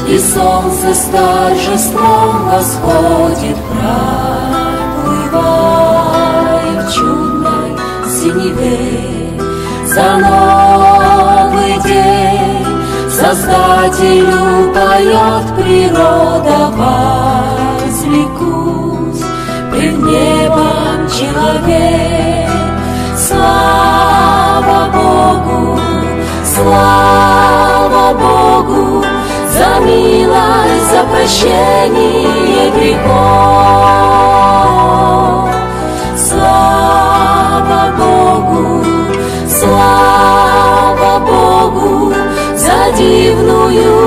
И солнце с торжеством восходит, проплывая в чудной синеве. За новый день Создателю поет природа, возликусь пред небом человек. Слава Богу, слава Богу, за милость, за прощение грехов. Слава Богу, слава Богу, за дивную